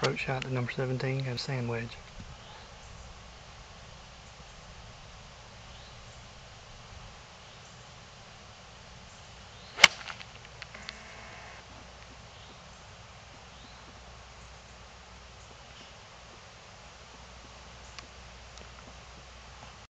approach shot to number 17, got a sand wedge.